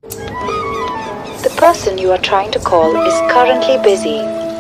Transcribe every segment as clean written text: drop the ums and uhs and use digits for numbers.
The person you are trying to call is currently busy.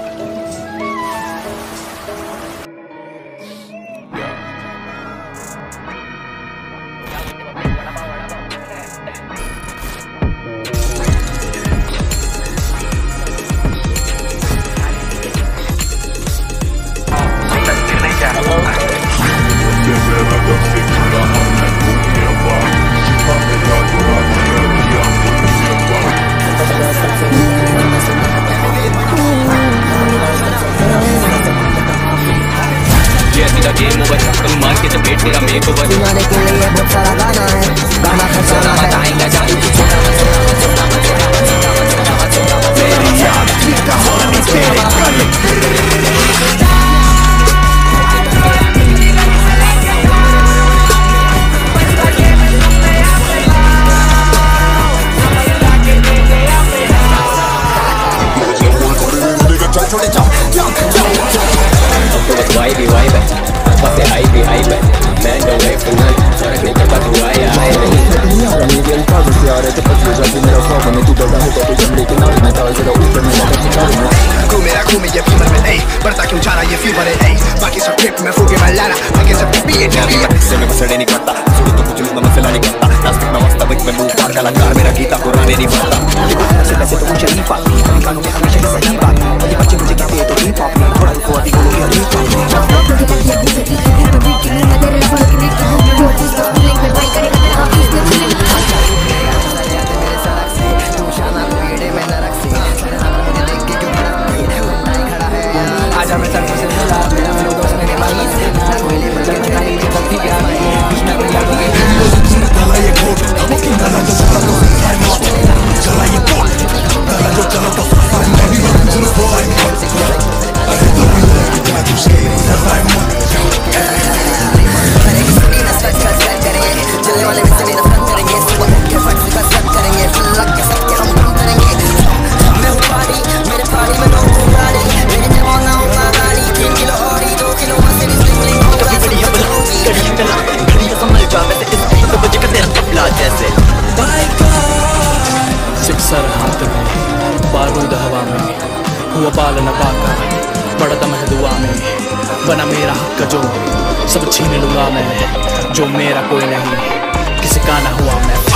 Game over तुम मार के चपेट तेरा मेक ओवर सुनाने के लिए बहुत सारा गाना है गाना खजाना बताएंगे जादू की छोटा मेरी याद की कहानी तेरे गले vibe है पते hype है man the way for none फर्क नहीं पड़ता तू आया है नहीं दिल का भी प्यार है तो पत्ते जाती मेरा ख्वाब में तू बड़ा है तो जब लेके ना मैं ताल जरा ऊपर में लगा के घूमे ये फीवर में ए बढ़ता क्यों जा रहा ये फीवर है ए बाकी सब ट्रिप में फूके मैं लाना आगे सब भी ये जारी से मैं बसड़े नहीं करता सुनो तो कुछ लोग मसला नहीं करता नास्तिक में वास्तविक में मुंह पार कलाकार मेरा गीता पुराने नहीं पड़ता ऐसे तो कुछ नहीं पाती कानों में हमेशा सही बात ये बच्चे मुझे कहते हैं तो हिप हॉप में थोड़ा रुको अभी बोलो ये हिप आजा मैं सर से मिला मेरा मेरे दोस्त मेरे भाई से कोयले में चलता नहीं ये बत्ती क्या है कृष्णा को याद है कलाये कोट कला जो चला तो है मौत कलाये कोट कला जो चला तो है मेरी बात सुनो बोल अरे तो मैं क्या तू से सरवाइव मोड अरे किसी ने सच करेंगे चलने वाले में से मेरा फ्रंट करेंगे सुबह के फट से बस करेंगे लग के सब के हम काम करेंगे मैं पार्टी मेरे पार्टी में लोग गाड़ी मेरे जमाना होगा गाड़ी 3 किलो और 2 किलो से स्लिंग होगा कभी कभी चला कभी समझ जा मैं इस तो बजे का तेरा तबला जैसे सिक्सर हाथ में बारूद हवा में हुआ पालन पाका बड़ा दम है दुआ में बना मेरा हक जो सब छीन लूंगा मैं जो मेरा कोई नहीं किसी का ना हुआ मैं